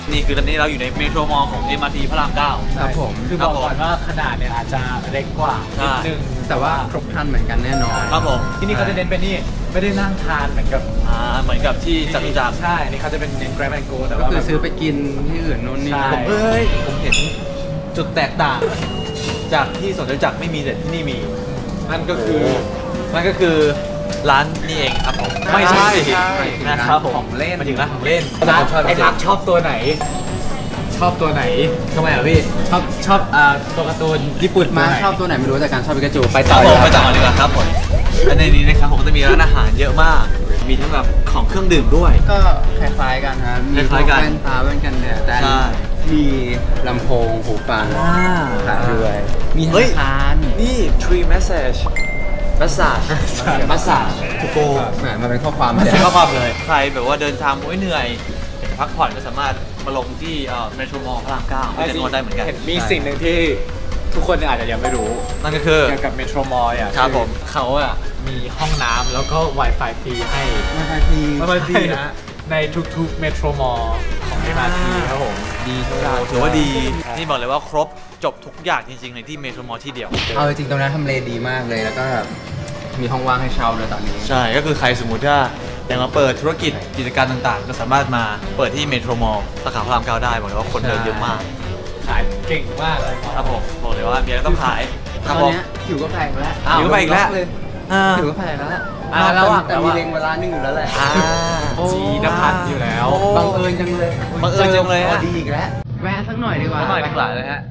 นี่คือตอนนี้เราอยู่ในเมโทรมอลล์ของ MRT พระราม 9 ครับผมคือบอกก่อนว่าขนาดเนี่ยอาจจะเล็กกว่านิดนึงแต่ว่าครบครันเหมือนกันแน่นอนครับผมที่นี่เขาจะเน้นเป็นนี่ไม่ได้นั่งทานเหมือนกับที่จตุจักรใช่นี่เขาจะเป็นเน้น Grab and Go แต่ก็ว่าคือซื้อไปกินที่อื่นนู่นนี่ผมเห็นจุดแตกต่างจากที่สวนจตุจักรไม่มีแต่ที่นี่มีนั่นก็คือร้านนี่เองครับผมไม่ใช่นะครับผมของเล่นมาถึงร้านของเล่นไอ้พักชอบตัวไหนทำไมอ่ะพี่ชอบตัวการ์ตูนญี่ปุ่นมาชอบตัวไหนไม่รู้แต่การชอบปิกาจูไปต่อดีกว่าครับผมและในนี้นะครับผมจะมีร้านอาหารเยอะมากมีทั้งแบบของเครื่องดื่มด้วยก็คล้ายๆกันครับมีแว่นตาแว่นกันแดดแต่มีลำโพงหูฟังขายด้วยมีอาหารนี่ Tree Massage ทูโกมันเป็นข้อความเลยใครแบบว่าเดินทางเหนื่อยพักผ่อนก็สามารถมาลงที่เมโทรมอลล์พระราม 9จะนวดได้เหมือนกันมีสิ่งหนึ่งที่ทุกคนอาจจะยังไม่รู้นั่นก็คือเกี่ยวกับเมโทรมอลล์ครับผมเขามีห้องน้ำแล้วก็ Wi-Fi ฟรีให้ Wi-Fi ฟรีนะในทุกๆเมโทรมอลล์ของ MRT ครับผมดีถือว่าดีนี่บอกเลยว่าครบจบทุกอย่างจริงๆในที่เมโทรมอลล์ที่เดียวเอาจริงๆตรงนั้นทำเลดีมากเลยแล้วก็มีห้องว่างให้เช่าเลยตอนนี้ใช่ก็คือใครสมมุติถ้าอยากมาเปิดธุรกิจกิจการต่างๆก็สามารถมาเปิดที่เมโทรมอลล์สาขาพระราม 9ได้บอกเลยว่าคนเดินเยอะมากขายเก่งมากเลยครับผมบอกเลยว่ามีอะไรต้องขายตอนนี้หิวก็แพงแล้วหิวไปอีกแล้วหิวก็แพงแล้วแต่มีเล็งเวลานึงอยู่แล้วแหละจีนภัทรอยู่แล้วบังเอิญจังเลยดีอีกแล้วแวะสักหน่อยดีกว่าเลยฮะ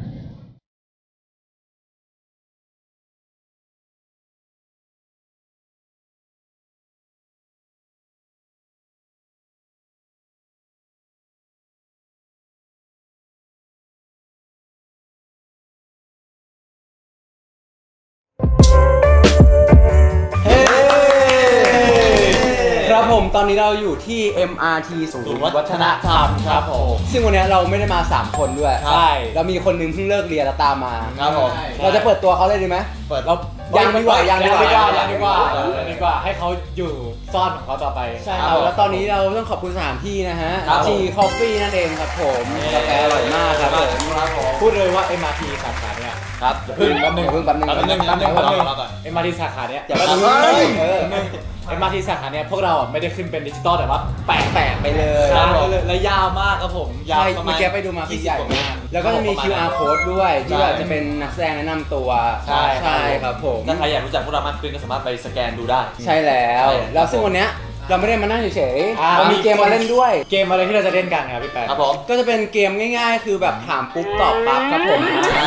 ครับผมตอนนี้เราอยู่ที่ MRT ศูนย์วัฒนธรรมครับผมซึ่งวันนี้เราไม่ได้มา3คนด้วยใช่เรามีคนนึงเพิ่งเลิกเรียนแล้วตามมาครับผมเราจะเปิดตัวเขาเลยดีไหมเปิดเรายังดีกว่าให้เขาอยู่ซ่อนของเขาต่อไปใช่ครับแล้วตอนนี้เราต้องขอบคุณสถานที่นะฮะ G Coffee นั่นเองครับผมกาแฟอร่อยมากครับผมพูดเลยว่า MRT สาขาเนี่ยครับเพิ่งแป๊บนึง MRT สาขาเนี่ยอย่าไปดู MRT สาขาเนี่ยพวกเราไม่ได้ขึ้นเป็นดิจิตอลแต่ว่าแปะไปเลยและยาวมากครับผมยาวประมาณเมื่อกี้ไปดูมาเป็นใหญ่มากแล้วก็จะมี QR code ด้วยที่แบบจะเป็นนักแสดงแนะนำตัวใช่ครับผมถ้าใครอยากรู้จักพวกเรามากขึ้นก็สามารถไปสแกนดูได้ใช่แล้วซึ่งวันเนี้ยเราไม่ได้มานั่งเฉยๆเรามีเกมมาเล่นด้วยเกมอะไรที่เราจะเล่นกันครับพี่แป๊ะครับผมก็จะเป็นเกมง่ายๆคือแบบถามปุ๊บตอบปั๊บครับผม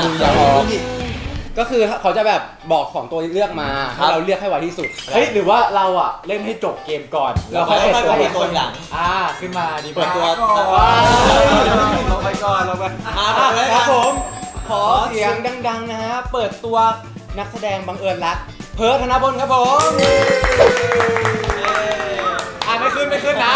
ก็คือเขาจะแบบบอกของตัวเลือกมาให้เราเลือกให้ไวที่สุดหรือว่าเราเล่นให้จบเกมก่อนเราค่อยเปิดตัวหลังขึ้นมาดีเปิดตัวลงไปก่อนครับผมขอเสียงดังๆนะฮะเปิดตัวนักแสดงบังเอิญรักเพิร์ทธนพลครับผมไม่ขึ้นนะ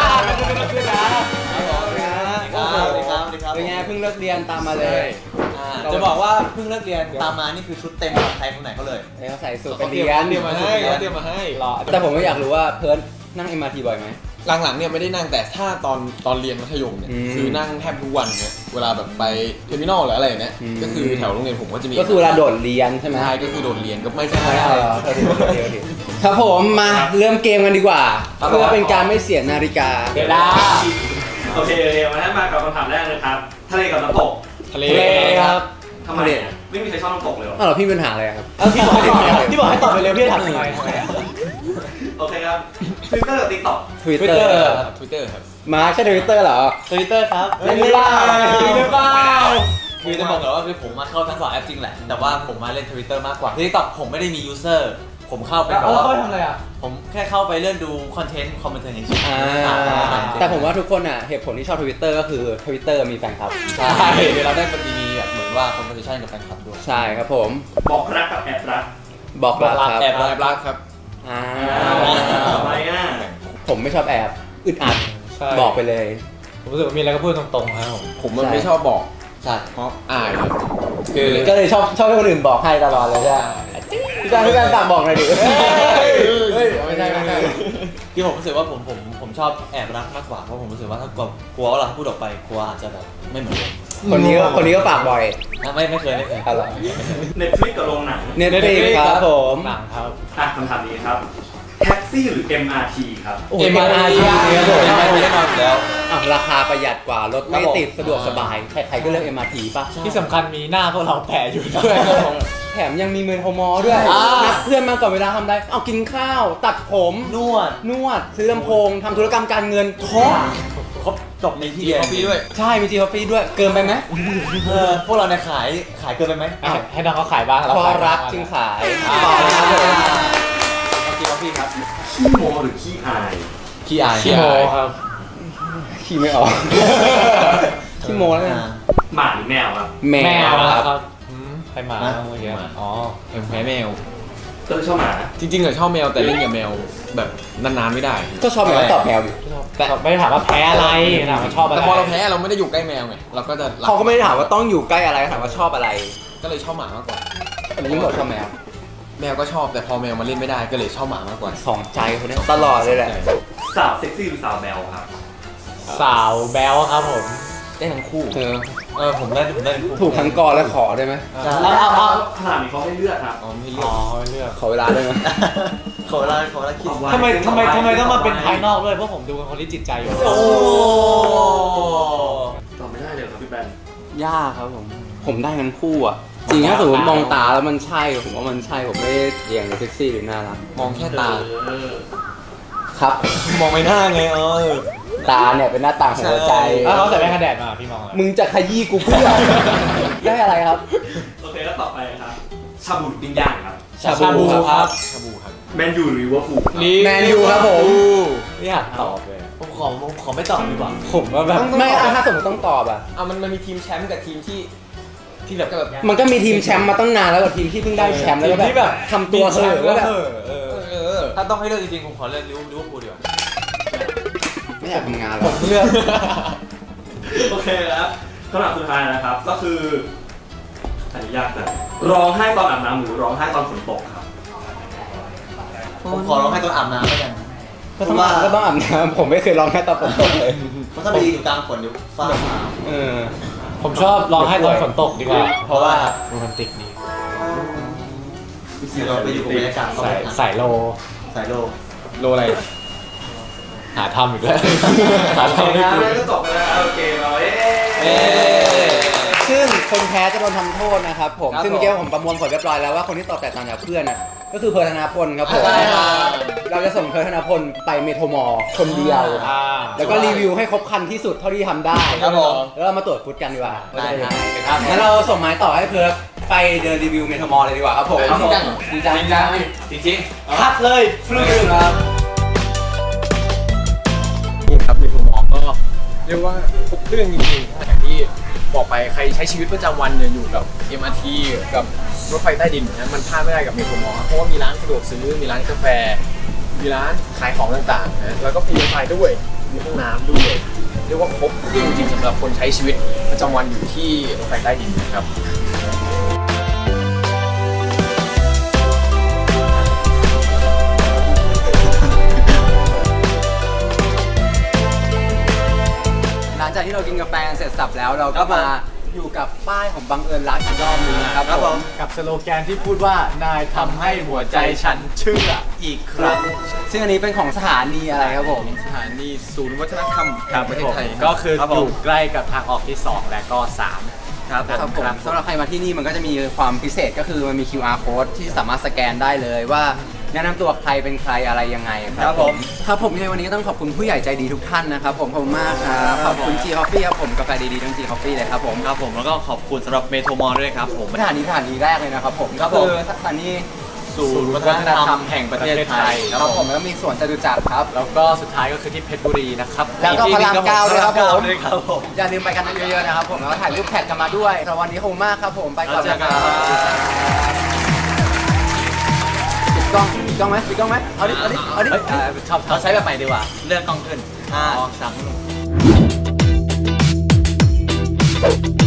เป็นไงเพิ่งเลิกเรียนตามมาเลยจะบอกว่าเพิ่งเลิกเรียนตามมานี่คือชุดเต็มของใครคนไหนเขาเลยเขาใส่สูทไปเรียนเตรียมมาให้แต่ผมก็อยากรู้ว่าเพิร์ทนั่ง MRT บ่อยไหมหลังๆเนี่ยไม่ได้นั่งแต่ถ้าตอนเรียนมัธยมเนี่ยคือนั่งแทบทุกวันเนี่ยเวลาแบบไปเทอร์มินอลหรืออะไรเนี่ยก็คือแถวโรงเรียนผมก็จะมีก็คือเวลาโดดเรียนใช่ไหมใช่ก็คือโดดเรียนก็ไม่ใช่ครับผมมาเริ่มเกมกันดีกว่าเพื่อเป็นการไม่เสียนาฬิกาเวลาโอเควันนั้นมากับคำถามแรกเลยครับทะเลกับน้ำตกทะเลครับทำไมไม่มีใครชอบน้ำตกเลยหรอพี่มีปัญหาอะไรครับพี่บอกให้ตอบไปเร็วพี่ถามทำไมโอเคครับ Twitter กับ TikTok Twitter ครับมาใช่ Twitter เหรอ Twitter ครับหรือเปล่าคือจะบอกก่อนว่าคือผมมาเข้าทั้ง2แอปจริงแหละแต่ว่าผมมาเล่น Twitter มากกว่า TikTok ผมไม่ได้มี user ผมเข้าไปแบบว่าทำอะไรผมแค่เข้าไปเลื่อนดูคอนเทนต์คอมเมนต์เฉยๆแต่ผมว่าทุกคนเหตุผลที่ชอบ Twitter ก็คือ Twitter มีแฟนคลับใช่เราได้มีแบบเหมือนว่า conversation กับแฟนคลับด้วยใช่ครับผมบอกรักกับแอบรักบอกรักครับแอบรักครับทำไมผมไม่ชอบแอบอึดอัดบอกไปเลยผมรู้สึกว่ามีอะไรก็พูดตรงๆครับผมมันไม่ชอบบอกใช่เพราะอายคือก็เลยชอบให้คนอื่นบอกให้ตลอดเลยใช่พี่การฝากบอกหน่อยดิไม่ใช่ที่ผมรู้สึกว่าผมชอบแอบรักมากกว่าเพราะผมรู้สึกว่าถ้ากลัวว่าเราพูดออกไปกลัวอาจจะแบบไม่เหมือนเดิมคนนี้ก็ฝากบ่อยไม่เคยอะไร Netflix กับโรงหนัง Netflix ครับผมหนังครับคำถามนี้ครับแท็กซี่หรือ MRT ครับโอ้ย MRT ครับผมแน่นอนอยู่แล้วราคาประหยัดกว่ารถไม่ติดสะดวกสบาย ใครๆก็เลือก MRT ป่ะที่สำคัญมีหน้าพวกเราแปะอยู่ด้วยครับผมแถมยังมีเมโทรมอลด้วยนัดเพื่อนมาก่อนเวลาทำได้เอากินข้าว ตัดผมนวดซื้อลำโพงทำธุรกรรมการเงินครบจบในที่เดียวฟรีด้วยใช่มีจีคอฟฟี่ด้วยเกินไปไหมพวกเราเนี่ยขายเกินไปไหมให้น้องเขาขายบ้างพอรักจึงขายต่ต่ออเลเลย ยคครัรับบ ผผม มกินกาแฟครับขี้โมหรือขี้อายขี้อายขี้โมครับขี้ไม่ออกขี้โมแล้วไงหมาหรือแมวครับแมแมววครับครับใครมาเมื่อกี้อ๋อแพ้แมวเต้ยชอบหมาจริงๆอะชอบแมวแต่เล่นกับแมวแบบนานๆไม่ได้ก็ชอบแมวตอบแมวดิแต่ไม่ได้ถามว่าแพ้อะไรถามว่าชอบอะไรแต่พอเราแพ้เราไม่ได้อยู่ใกล้แมวไงเราก็จะรัเขาก็ไม่ได้ถามว่าต้องอยู่ใกล้อะไรถามว่าชอบอะไรก็เลยชอบหมามากกว่าแต่ยิ่งบอกชอบแมวแมวก็ชอบแต่พอแมวมาเล่นไม่ได้ก็เลยชอบหมามากกว่าสองใจคนนี้ตลอดเลยแหละสาวเซ็กซี่หรือสาวแบลครับสาวแบลครับผมได้ทั้งคู่ ผมได้ถูกทั้งกอและขอได้ไหมเอาขนาดนี้เขาให้เลือกครับอ๋อไม่เลือ๋ออก ไม่เลือกขอเวลาได้ไหมขอเวลาคิดทำไมต้องมาเป็นภายนอกด้วยเพราะผมดูเป็นคนที่จิตใจอยู่โอ้ตอบไม่ได้เลยครับพี่แบนยากครับผมได้ทั้งคู่อ่ะจริงถ้าสมมติมองตาแล้วมันใช่ผมว่ามันใช่ผมไม่ได้เรียงเซ็กซี่หรือน่ารักมองแค่ตาครับมองไม่หน้าไงตาเนี่ยเป็นหน้าต่างของหัวใจเขาใส่แว่นกันแดดมาพี่มองมึงจะขยี้กูเพื่อ ได้อะไรครับโอเคแล้วต่อไปครับ ชาบูหรือปิ้งย่างครับชาบูครับชาบูครับแมนยูหรือลิเวอร์พูลแมนยูครับผมไม่อยากตอบเลยผมขอไม่ตอบดีกว่าผมว่าแบบไม่ถ้าสมมติต้องตอบอ่ะมันมีทีมแชมป์กับทีมที่แบบก็แบบมันก็มีทีมแชมป์มาตั้งนานแล้วกับทีมที่เพิ่งได้แชมป์แล้วก็แบบทำตัวเห่อะว่าแบบถ้าต้องให้เลือกจริงๆผมขอเลือกลิเวอร์พูลดีกว่าไม่อยากทำงานหรผอกมเลือกโอเคแล้วคำถามสุดท้ายนะครับ ก็คืออันนี้ยากจังร้องไห้ตอนอาบน้ำหรือร้องไห้ตอนฝนตกครับผมขอร้องให้ตอนอาบน้ำแล้วกันก็ต้องอาบน้ำผมไม่เคยร้องแค่ตอนฝนตกเลยเพราะถ้าไปอยู่กลางฝนเดี๋ยวฟ้าผ่าผมชอบร้องไห้ตอนฝนตกดีกว่า เพราะว่าโรแมนติกดีเราไปอยู่กับบรรยากาศใส่โลสายโลโลอะไรหาทำอีกแล้ว หาโอทำเคไม่ครับถูกก็จบไปแล้วโอเคเราซึ่งคนแพ้จะโดนทำโทษนะครับผมซึ่งเมื่อกี้ผมประมวลผลเรียบร้อยแล้วว่าคนที่ตอบแตกต่างจากเพื่อนน่ะก็คือเพิร์ธนาพลครับผมเราจะส่งเพิร์ธนาพลไปเมโทรมอลคนเดียว แล้วก็รีวิวให้ครบคันที่สุดเท่าที่ทำได้ครับผมแล้วเรามาตรวจฟุตกันดีกว่าได้ครับงั้นเราส่งไม้ต่อให้เพิร์ธไปเดินรีวิวเมโทรมอลเลยดีกว่าครับผมจริงจังจริงจังจริงคัดเลยฟลุ๊กครับนี่ครับมีทูมอก็เรียกว่าครบเครื่องจริงๆอย่างที่บอกไปใครใช้ชีวิตประจำวันเนี่ยอยู่กับ MRT กับรถไฟใต้ดินนะมันพลาดไม่ได้กับเมโทรมอลเพราะว่ามีร้านสะดวกซื้อมีร้านกาแฟ มีร้านขายของต่างๆนะแล้วก็ฟรี Wi-Fi ด้วยมีห้องน้ำด้วยเรียกว่าครบเครื่องจริงๆสำหรับคนใช้ชีวิตประจำวันอยู่ที่รถไฟใต้ดินนะครับหลังจากที่เรากินกาแฟเสร็จสับแล้วเราก็มาอยู่กับป้ายของบังเอิญรักอีกรอบนึงนะครับผมกับสโลแกนที่พูดว่านายทำให้หัวใจฉันเชื่ออีกครั้งซึ่งอันนี้เป็นของสถานีอะไรครับผมสถานีศูนย์วัฒนธรรมแห่งประเทศไทยก็คืออยู่ใกล้กับทางออกที่ 2 และก็ 3 ครับผมสำหรับใครมาที่นี่มันก็จะมีความพิเศษก็คือมันมี QR code ที่สามารถสแกนได้เลยว่าแนะนำตัวใครเป็นใครอะไรยังไงครับผมครับผมในวันนี้ก็ต้องขอบคุณผู้ใหญ่ใจดีทุกท่านนะครับผมขอบคุณมากครับขอบคุณ G Coffee ครับผมกาแฟดีๆทั้ง G Coffee เลยครับผมครับผมแล้วก็ขอบคุณสำหรับเมโทรมอลด้วยครับผมสถานีแรกเลยนะครับผมครับก็ผมคือสถานีศูนย์วัฒนธรรมแห่งประเทศไทยครับผมแล้วก็มีสวนจตุจักรครับแล้วก็สุดท้ายก็คือที่เพชรบุรีนะครับแล้วก็พระรามเก้าด้วยครับผมด้วยครับผมอย่าลืมไปกันเยอะๆนะครับผมแล้วก็ถ่ายรูปแท็กกันมาด้วยสำหรับวันนี้ขอบคุณมากครับผมไปก่อนนะครับปิดกล้องไหมปิดกล้องไหมเอาดิชอบเราใช้แบบใหม่ดีกว่าเลื่อนกล้องขึ้น5 3